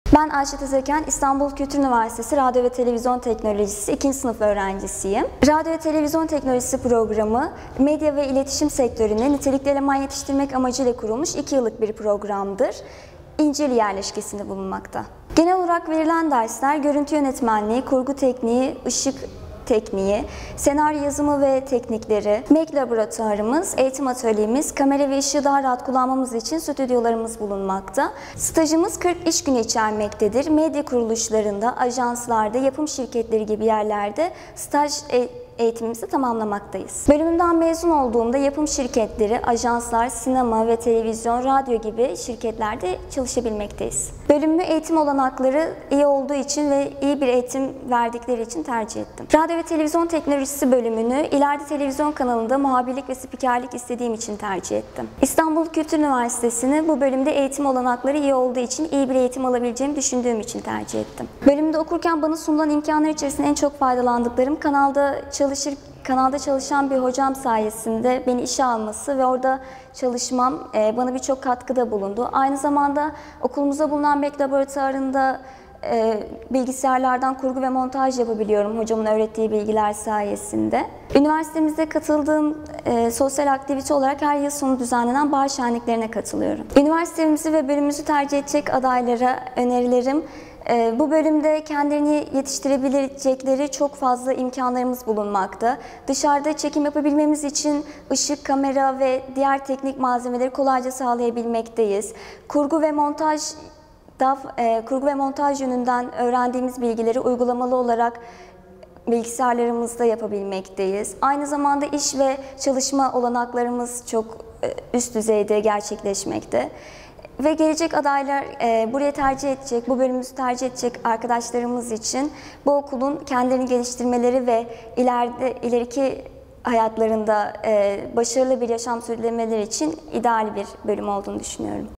Ben Ayşe Tezeken, İstanbul Kültür Üniversitesi Radyo ve Televizyon Teknolojisi 2. sınıf öğrencisiyim. Radyo ve Televizyon Teknolojisi programı, medya ve iletişim sektörüne nitelikli eleman yetiştirmek amacıyla kurulmuş 2 yıllık bir programdır. İncirli yerleşkesinde bulunmakta. Genel olarak verilen dersler görüntü yönetmenliği, kurgu tekniği, ışık tekniği, senaryo yazımı ve teknikleri, MEK laboratuvarımız, eğitim atölyemiz, kamera ve ışığı daha rahat kullanmamız için stüdyolarımız bulunmakta. Stajımız 40 iş günü içermektedir. Medya kuruluşlarında, ajanslarda, yapım şirketleri gibi yerlerde staj eğitimimizi tamamlamaktayız. Bölümümden mezun olduğumda yapım şirketleri, ajanslar, sinema ve televizyon, radyo gibi şirketlerde çalışabilmekteyiz. Bölümümü eğitim olanakları iyi olduğu için ve iyi bir eğitim verdikleri için tercih ettim. Radyo ve Televizyon Teknolojisi bölümünü ileride televizyon kanalında muhabirlik ve spikerlik istediğim için tercih ettim. İstanbul Kültür Üniversitesi'ni bu bölümde eğitim olanakları iyi olduğu için iyi bir eğitim alabileceğimi düşündüğüm için tercih ettim. Bölümde okurken bana sunulan imkanlar içerisinde en çok faydalandıklarım kanalda çalışan bir hocam sayesinde beni işe alması ve orada çalışmam bana birçok katkıda bulundu. Aynı zamanda okulumuzda bulunan MEK laboratuvarında bilgisayarlardan kurgu ve montaj yapabiliyorum hocamın öğrettiği bilgiler sayesinde. Üniversitemizde katıldığım sosyal aktivite olarak her yıl sonu düzenlenen bahar şenliklerine katılıyorum. Üniversitemizi ve bölümümüzü tercih edecek adaylara önerilerim: bu bölümde kendilerini yetiştirebilecekleri çok fazla imkanlarımız bulunmakta. Dışarıda çekim yapabilmemiz için ışık, kamera ve diğer teknik malzemeleri kolayca sağlayabilmekteyiz. Kurgu ve montaj yönünden öğrendiğimiz bilgileri uygulamalı olarak bilgisayarlarımızda yapabilmekteyiz. Aynı zamanda iş ve çalışma olanaklarımız çok üst düzeyde gerçekleşmekte. Ve gelecek adaylar burayı tercih edecek, bu bölümümüzü tercih edecek arkadaşlarımız için bu okulun kendilerini geliştirmeleri ve ileriki hayatlarında başarılı bir yaşam sürdürmeleri için ideal bir bölüm olduğunu düşünüyorum.